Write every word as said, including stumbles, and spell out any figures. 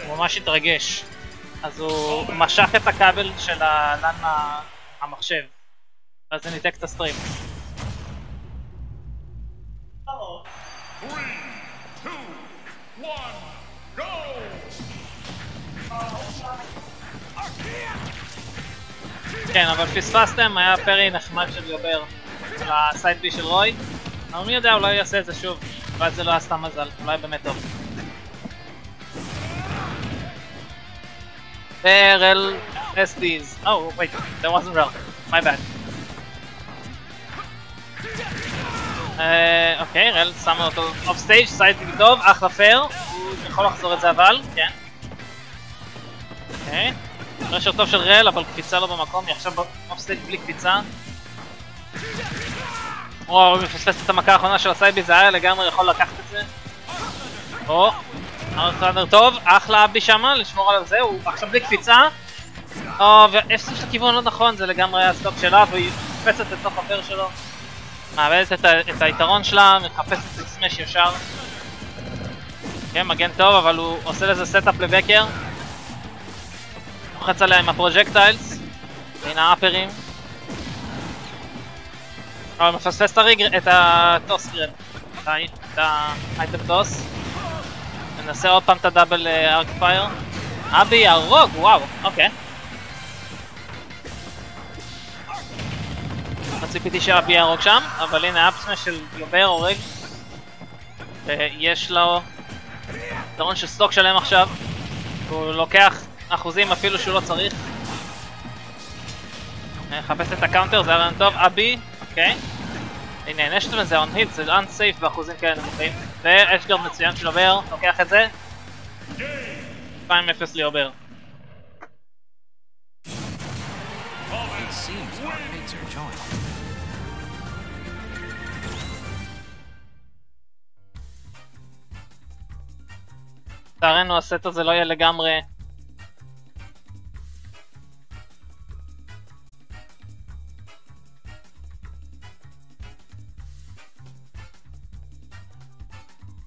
הוא ממש התרגש. אז הוא משך את הכבל של הלן המחשב. אז זה ניתק את הסטרים. כן, אבל פספסתם, היה פרי נחמד של יובר של הסייד בי של רוי. אבל מי יודע, אולי הוא יעשה את זה שוב. אולי זה לא היה סתם מזל, אולי באמת טוב. רל אס דיז. Oh, wait, that wasn't real. My bad. אוקיי, רל שמה אותו אוף סטייג', סייד בי טוב, אחלה פייר. הוא יכול לחזור את זה אבל, כן. אוקיי. רשר טוב של רל, אבל קפיצה לא במקום, היא עכשיו באוף סטייג' בלי קפיצה. וואו, הוא מפספס את המכה האחרונה של הסייד בי, זה היה לגמרי יכול לקחת את זה. או, ארטרנר טוב, אחלה אבי שמה, לשמור עליו זה, הוא עכשיו בלי קפיצה. או, והפסיק של הכיוון לא נכון, זה לגמרי היה הסטוק שלה, והיא מחפשת את תוך הפר שלו. מאבדת את, את היתרון שלה, מחפשת את סמש ישר. כן, מגן טוב, אבל הוא עושה לזה סטאפ לבקר. לוחץ עליה עם הפרוג'קטיילס. הנה האפרים. אבל מפספס את הריגר, את הטוס גרד. את האייטם טוס. ננסה עוד פעם את הדאבל ארק פייר. אבי ירוג, וואו, אוקיי. ציפיתי שאבי ירוג שם, אבל הנה אפסמש של יובר הורג. ויש לו יתרון של סטוק שלם עכשיו. הוא לוקח אחוזים אפילו שהוא לא צריך. מחפש את הקאונטר, זה הרעיון טוב, אבי, אוקיי. הנה, נשטמן זה on hit, זה unsafe באחוזים כאלה נמוכים. ואשגרד מצוין של יובר, לוקח את זה. שתיים אפס ליובר. לצערנו הסט הזה לא יהיה לגמרי